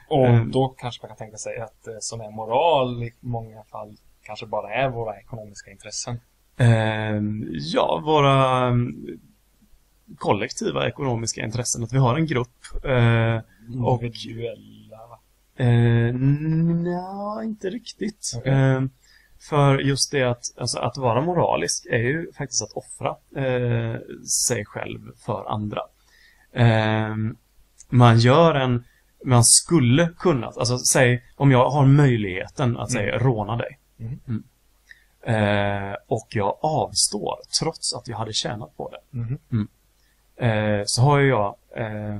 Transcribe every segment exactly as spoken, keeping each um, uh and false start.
Och Mm. då kanske man kan tänka sig att eh, som är moral i många fall kanske bara är våra ekonomiska intressen. Eh, ja, våra kollektiva ekonomiska intressen. Att vi har en grupp. Eh, och, Individuella, va? eh, nej, inte riktigt. Okay. Eh, för just det att, alltså, att vara moralisk är ju faktiskt att offra eh, sig själv för andra. Eh, man gör en man skulle kunna, alltså säg om jag har möjligheten att säga Mm. råna dig. Mm. Mm. Eh, och jag avstår trots att jag hade tjänat på det. Mm. Mm. Eh, så har ju jag eh,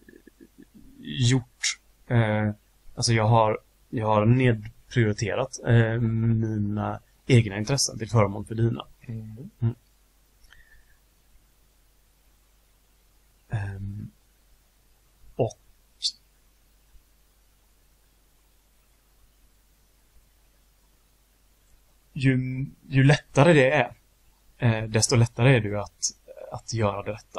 gjort eh, alltså jag har jag har nedprioriterat eh, mina egna intressen till förmån för dina. Mm. Mm. Um, och ju, ju lättare det är, eh, desto lättare är det ju att, att göra det rätta.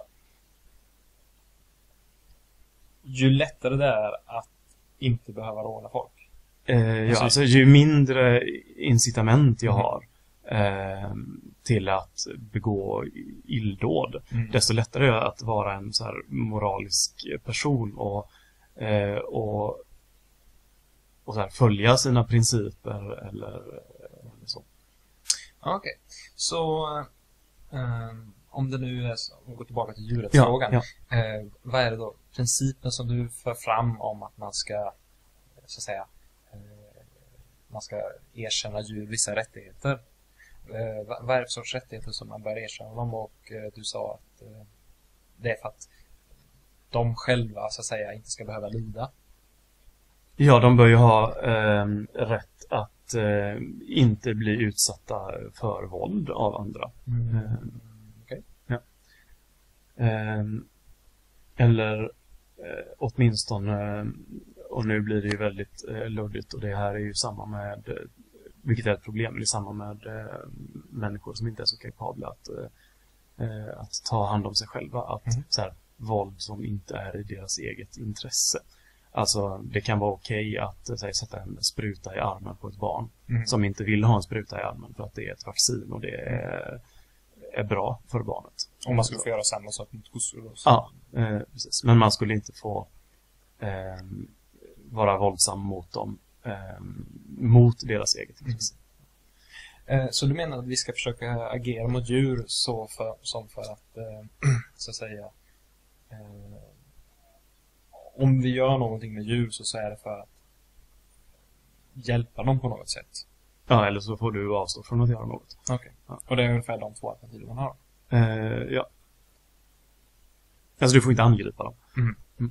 Ju lättare det är att inte behöva råna folk. Eh, ja, Alltså- alltså, ju mindre incitament jag Mm. har eh, till att begå illdåd, Mm. desto lättare är det att vara en så här moralisk person och, eh, och, och så här, följa sina principer eller, eller så. Okej, så eh, om det nu är så, om vi går tillbaka till Ja, djurrättsfrågan. ja. Eh, vad är det då? Principen som du för fram om att man ska, så att säga, eh, man ska erkänna djur vissa rättigheter. Eh, vad, vad är det för sorts rättigheter som man bör erkänna dem? Och eh, du sa att eh, det är för att de själva, så att säga, inte ska behöva lida. Ja, de bör ju ha eh, rätt att eh, inte bli utsatta för våld av andra. Mm. Eh, Okej. ja. eh, eller eh, åtminstone, och nu blir det ju väldigt eh, luddigt, och det här är ju samma med, eh, vilket är ett problem, det är samma med eh, människor som inte är så kapabla att, eh, att ta hand om sig själva, att Mm. så här, våld som inte är i deras eget intresse. Alltså det kan vara okej att säg, sätta en spruta i armen på ett barn Mm. som inte vill ha en spruta i armen för att det är ett vaccin och det är, är bra för barnet. Om man skulle få göra samma sak mot kossor då. Ja, eh, precis. Men man skulle inte få eh, vara våldsam mot dem eh, mot deras eget intresse. Eh, Så du menar att vi ska försöka agera mot djur så för, som för att, eh, så att säga, eh, om vi gör någonting med djur så, så är det för att hjälpa dem på något sätt. Ja, eller så får du avstå från att göra något. Okej. Ja. Och det är ungefär de två alternativ man har. Eh, ja. Alltså du får inte angripa dem. Mm. Mm.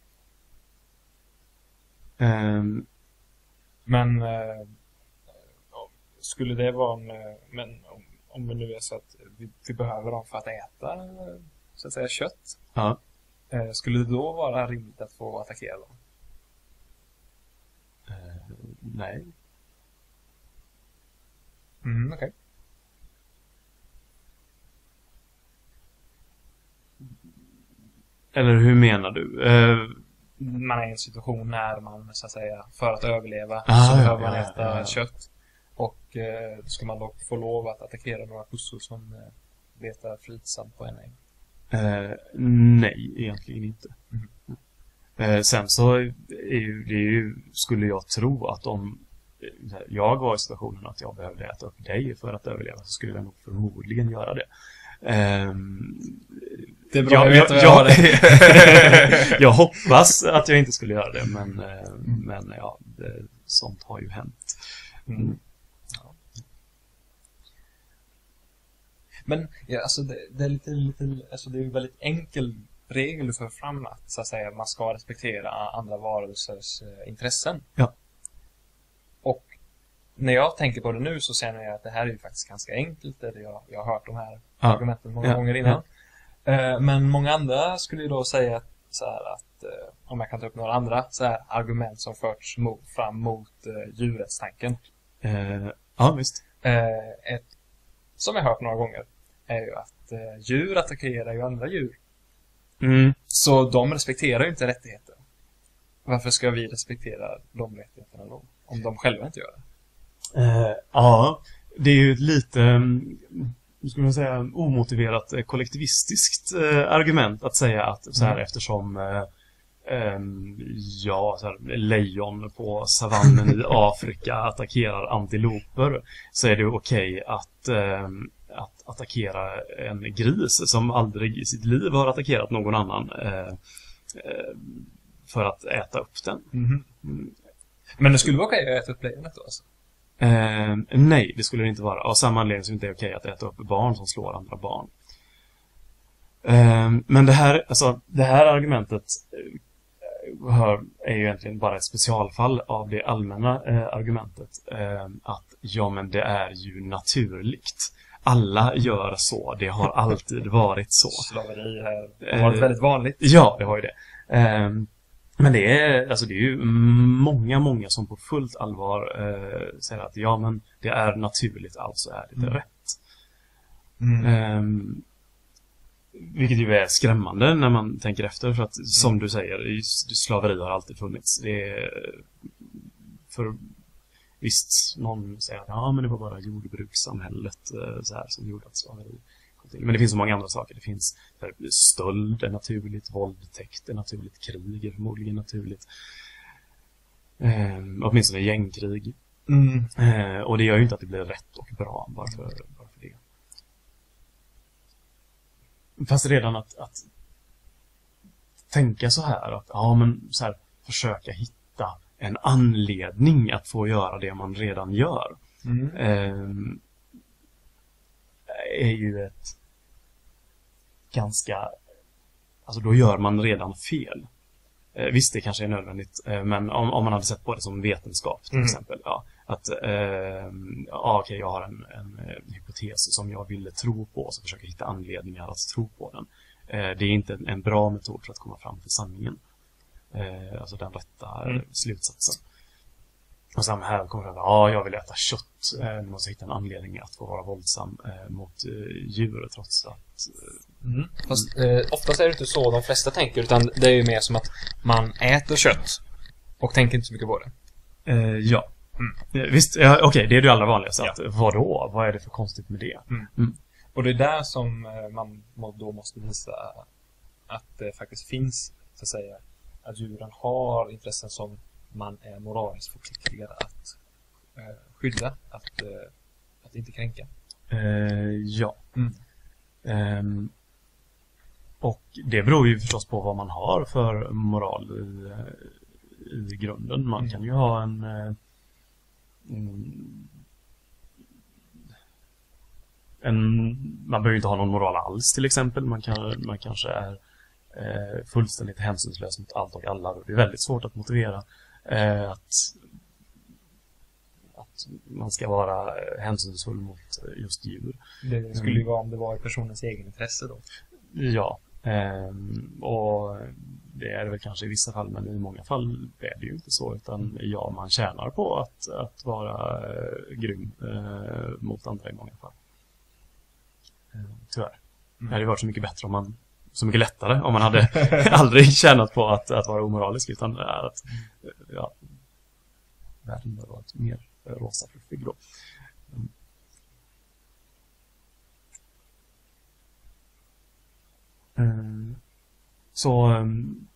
Ehm, Men eh, skulle det vara en, eh, men om, om det nu är så att vi, vi behöver dem för att äta, eh, så att säga, kött, ja. eh, skulle det då vara rimligt att få attackera dem? Eh, nej. Mm, okej. Eller hur menar du? Eh, Man är i en situation när man, så att säga, för att överleva Ah, så ja, behöver man ja, äta ja, ja. kött. Och eh, ska man då få lov att attackera några kossor som eh, betar fridsamt på en äng? eh, nej, egentligen inte. Mm. Eh, sen så är ju, det är ju, skulle jag tro att om eh, jag var i situationen att jag behövde äta upp dig för att överleva, så skulle jag nog förmodligen göra det. Ehm, Det är bra, jag, jag vet vad jag jag, har det. jag hoppas att jag inte skulle göra det, men, eh, men ja, det, sånt har ju hänt. Mm. Ja. Men ja, alltså det, det är lite, lite, alltså det är en väldigt enkel regel du för fram att, så att säga, man ska respektera andra varelsers eh, intressen. Ja. Och när jag tänker på det nu så känner jag att det här är ju faktiskt ganska enkelt. Eller jag, jag har hört de här Ja. argumenten många Ja. gånger innan. Eh, men många andra skulle ju då säga att, så här, att eh, om jag kan ta upp några andra så här, argument som förts mot, fram mot eh, djurrättstanken. Eh, ja, visst. Eh, ett, som jag har hört några gånger, är ju att eh, djur attackerar ju andra djur. Mm. Så de respekterar ju inte rättigheter. varför ska vi respektera de rättigheterna då? Om de själva inte gör det? Uh, ja, det är ju ett lite, hur ska man säga, omotiverat kollektivistiskt uh, argument att säga att så här, mm. eftersom uh, um, ja, så här, lejon på savannen i Afrika attackerar antiloper, så är det okej att, um, att attackera en gris som aldrig i sitt liv har attackerat någon annan uh, uh, för att äta upp den. Mm. Mm. Men det skulle vara okej att äta upp lejonet då alltså? Eh, nej, det skulle det inte vara. Av samma anledning som det inte är okej att äta upp barn som slår andra barn. Eh, men det här, alltså, det här argumentet eh, hör, är ju egentligen bara ett specialfall av det allmänna eh, argumentet. Eh, att ja, men det är ju naturligt. Alla gör så. Det har alltid varit så. Slaveri här har varit eh, väldigt vanligt. Ja, det har ju det. Eh, Men det är, alltså det är ju många, många som på fullt allvar eh, säger att ja, men det är naturligt, alltså är det mm. rätt. Mm. Um, vilket ju är skrämmande när man tänker efter, för att mm. som du säger, slaveri har alltid funnits. Det är, för visst, någon säger att ja, men det var bara jordbrukssamhället så här, som gjorde att slaveri. Men det finns så många andra saker. Det finns stöld är naturligt, våldtäkt är naturligt, krig är förmodligen naturligt. Eh, åtminstone gängkrig. Mm. Eh, och det gör ju inte att det blir rätt och bra bara för, bara för det. Fast redan att, att tänka så här, att ja, men så här, försöka hitta en anledning att få göra det man redan gör. Mm. Eh, är ju ett ganska, alltså då gör man redan fel. Eh, visst, det kanske är nödvändigt, eh, men om, om man hade sett på det som vetenskap till mm. exempel, ja, att eh, ja, okej, jag har en, en, en hypotes som jag ville tro på, så försöker hitta anledningar att tro på den. Eh, det är inte en, en bra metod för att komma fram till sanningen. Eh, alltså den rätta mm. slutsatsen. Och sen här kommer det att ja, jag vill äta kött. Eh, du måste hitta en anledning att få vara våldsam eh, mot eh, djur, trots att... Eh, mm. Fast eh, oftast är det inte så de flesta tänker, utan det är ju mer som att man äter kött och tänker inte så mycket på det. Eh, ja. Mm. Visst, ja, okej, okay, det är det allra vanligaste. Ja. Att, vadå? Vad är det för konstigt med det? Mm. Mm. Och det är där som man då måste visa att det faktiskt finns, så att säga, att djuren har intressen som man är moraliskt förpliktigad att eh, skydda, att, eh, att inte kränka. Eh, ja. Mm. Um, och det beror ju förstås på vad man har för moral i, i grunden. Man mm. kan ju ha en, en, en man behöver ju inte ha någon moral alls till exempel. Man, kan, man kanske är eh, fullständigt hänsynslös mot allt och alla. Det är väldigt svårt att motivera Eh, att, att man ska vara hänsynsfull mot just djur. Det skulle ju vara om det var i personens egen intresse då. Ja, eh, och det är det väl kanske i vissa fall, men i många fall är det ju inte så, utan ja, man tjänar på att, att vara eh, grym eh, mot andra i många fall. Eh, tyvärr. Mm. Det hade varit så mycket bättre om man så mycket lättare om man hade aldrig tjänat på att, att vara omoralisk, utan att ja, världen hade varit mer rosa fluffig då. Mm. Mm. Så um,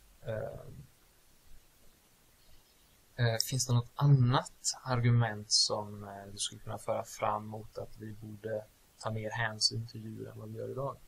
uh, finns det något annat argument som uh, du skulle kunna föra fram mot att vi borde ta mer hänsyn till djur än vad vi gör idag?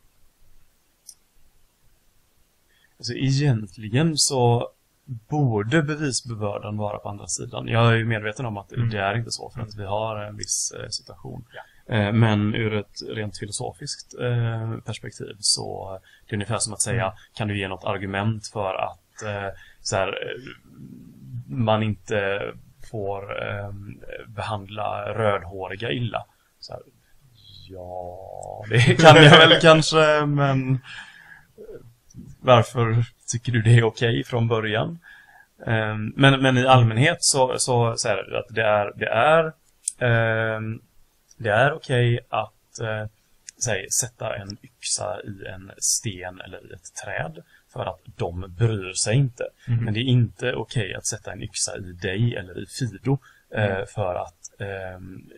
Alltså egentligen så borde bevisbevärden vara på andra sidan. Jag är ju medveten om att mm. det är inte så, för att vi har en viss eh, situation. Ja. Eh, men ur ett rent filosofiskt eh, perspektiv så det är ungefär som att säga, mm. kan du ge något argument för att eh, så här, man inte får eh, behandla rödhåriga illa? Så här, ja, det kan jag väl kanske, men varför tycker du det är okej från början? Um, men, men i allmänhet så, så, så är det att det är, det är, um, det är okej att uh, säg, sätta en yxa i en sten eller i ett träd för att de bryr sig inte. Mm. Men det är inte okej att sätta en yxa i dig eller i Fido Mm. eh, för att eh,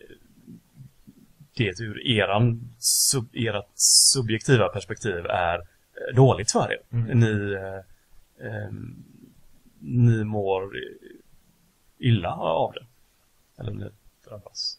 det ur eran, sub, erat subjektiva perspektiv är eh, dåligt för er. Mm. Ni, eh, eh, ni mår illa av det. Eller ni drabbas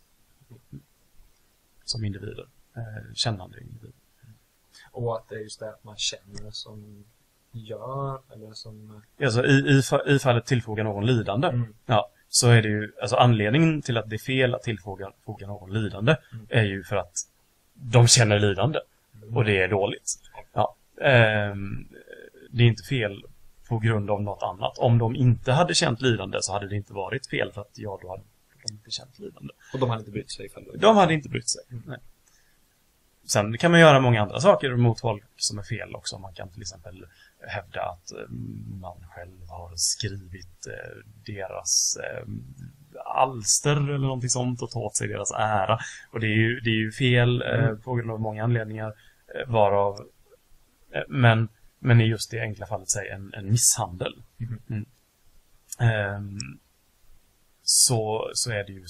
som individer. Eh, kännande individer. Och att det är just det att man känner som gör, eller som... Alltså i, i, fa- i fallet tillfoga någon lidande. Mm. Ja, så är det ju, alltså anledningen till att det är fel att tillfoga foga någon lidande Mm. är ju för att de känner lidande. Mm. Och det är dåligt. Ja. Ehm, det är inte fel på grund av något annat. Om de inte hade känt lidande så hade det inte varit fel, för att ja, då hade de inte känt lidande. Och de hade inte brytt sig ifall De hade inte brytt sig. Mm. Nej. Sen kan man göra många andra saker mot folk som är fel också. Man kan till exempel hävda att eh, man själv har skrivit eh, deras eh, alster eller någonting sånt och ta åt sig deras ära. Och det är ju, det är ju fel eh, Mm. på grund av många anledningar, eh, varav eh, men, men i just det enkla fallet säg en, en misshandel. Mm. Mm. Ehm, så, så är det ju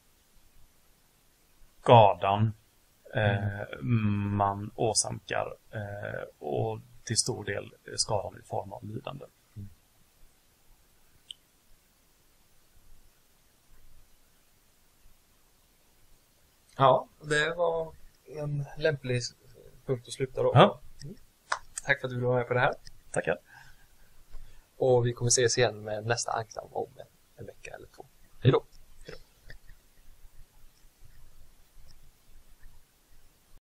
skadan eh, man åsamkar eh, och till stor del skadan i form av lidande. Mm. Ja, det var en lämplig punkt att sluta då. Ja. Mm. Tack för att du var med på det här. Tackar. Och vi kommer ses igen med nästa ankdam om en, en vecka eller två. Hej då!